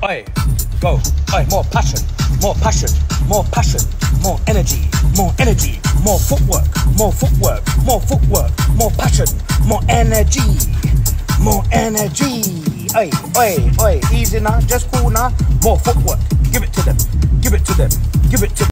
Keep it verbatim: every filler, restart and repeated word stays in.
oi, go, oi, more passion, more passion, more passion, more energy, more energy, more footwork, more footwork, more footwork, more passion, more energy, more energy. Oi, oi, oi, easy now, just cool now, more footwork. Give it to them, give it to them, give it to them.